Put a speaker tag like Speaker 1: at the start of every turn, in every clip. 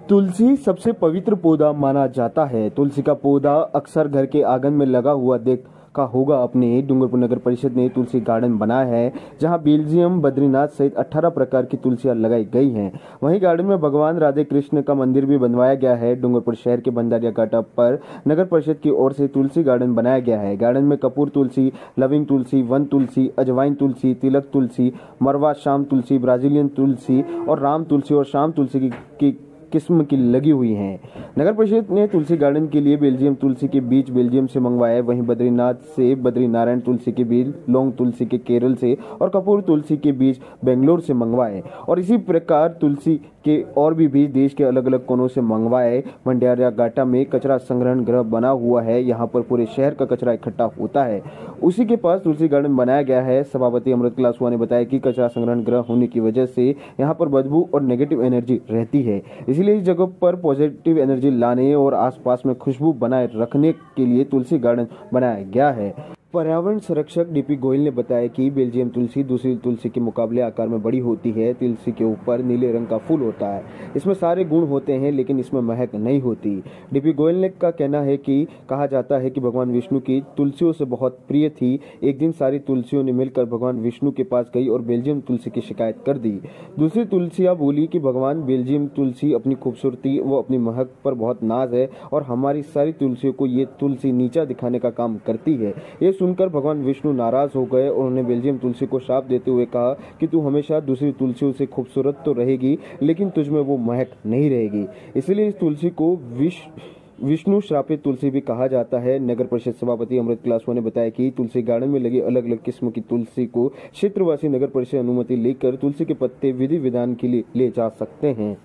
Speaker 1: तुलसी सबसे पवित्र पौधा माना जाता है। तुलसी का पौधा अक्सर घर के आंगन में लगा हुआ देखा होगा आपने। डूंगरपुर नगर परिषद ने तुलसी गार्डन बनाया है, जहां बेल्जियम, बद्रीनाथ सहित 18 प्रकार की तुलसियां लगाई गई हैं। वहीं गार्डन में भगवान राधे कृष्ण का मंदिर भी बनवाया गया है। डूंगरपुर शहर के बंदारिया घाटा पर नगर परिषद की ओर से तुलसी गार्डन बनाया गया है। गार्डन में कपूर तुलसी, लविंग तुलसी, वन तुलसी, अजवाइन तुलसी, तिलक तुलसी, मरवा शाम तुलसी, ब्राजीलियन तुलसी और राम तुलसी और शाम तुलसी की किस्म की लगी हुई हैं। नगर परिषद ने तुलसी गार्डन के लिए बेल्जियम तुलसी के बीज बेल्जियम से मंगवाए। वहीं बद्रीनाथ से बद्री नारायण तुलसी के बीज, लौंग तुलसी के केरल से और कपूर तुलसी के बीज बेंगलोर से मंगवाए और इसी प्रकार तुलसी के और भी बीज देश के अलग अलग कोनों से मंगवाए। बंडारिया घाटा में कचरा संग्रहण गृह बना हुआ है, यहाँ पर पूरे शहर का कचरा इकट्ठा होता है। उसी के पास तुलसी गार्डन बनाया गया है। सभापति अमृत क्लासुआ ने बताया कि कचरा संग्रहण गृह होने की वजह से यहाँ पर बदबू और नेगेटिव एनर्जी रहती है, इसलिए इस जगह पर पॉजिटिव एनर्जी लाने और आसपास में खुशबू बनाए रखने के लिए तुलसी गार्डन बनाया गया है। पर्यावरण संरक्षक डीपी गोयल ने बताया कि बेल्जियम तुलसी दूसरी तुलसी के मुकाबले आकार में बड़ी होती है। तुलसी के ऊपर नीले रंग का फूल होता है, इसमें सारे गुण होते हैं, लेकिन इसमें महक नहीं होती। डीपी गोयल ने का कहना है कि कहा जाता है कि भगवान विष्णु की तुलसियों से बहुत प्रिय थी। एक दिन सारी तुलसियों ने मिलकर भगवान विष्णु के पास गई और बेल्जियम तुलसी की शिकायत कर दी। दूसरी तुलसियां बोली कि भगवान बेल्जियम तुलसी अपनी खूबसूरती व अपनी महक पर बहुत नाज है और हमारी सारी तुलसियों को ये तुलसी नीचा दिखाने का काम करती है। ये सुनकर भगवान विष्णु नाराज हो गए और उन्होंने बेल्जियम तुलसी को शाप देते हुए कहा कि तू हमेशा दूसरी तुलसियों से खूबसूरत तो रहेगी, लेकिन तुझमें वो महक नहीं रहेगी। इसलिए इस तुलसी को विष्णु श्रापित तुलसी भी कहा जाता है। नगर परिषद सभापति अमृत क्लासुआ ने बताया कि तुलसी गार्डन में लगी अलग अलग किस्म की तुलसी को क्षेत्रवासी नगर परिषद अनुमति लेकर तुलसी के पत्ते विधि विधान के लिए ले जा सकते हैं।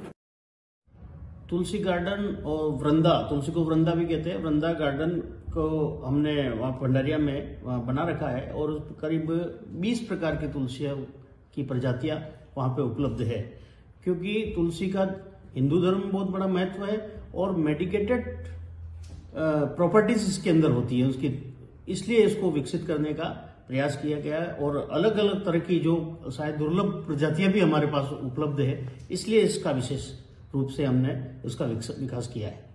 Speaker 2: तुलसी गार्डन और वृंदा, तुलसी को वृंदा भी कहते हैं, वृंदा गार्डन को हमने वहाँ भंडारिया में बना रखा है और करीब 20 प्रकार की तुलसियों की प्रजातियां वहाँ पे उपलब्ध है। क्योंकि तुलसी का हिंदू धर्म में बहुत बड़ा महत्व है और मेडिकेटेड प्रॉपर्टीज इसके अंदर होती है उसकी, इसलिए इसको विकसित करने का प्रयास किया गया है और अलग अलग तरह की जो शायद दुर्लभ प्रजातियां भी हमारे पास उपलब्ध है, इसलिए इसका विशेष रूप से हमने उसका विकास किया है।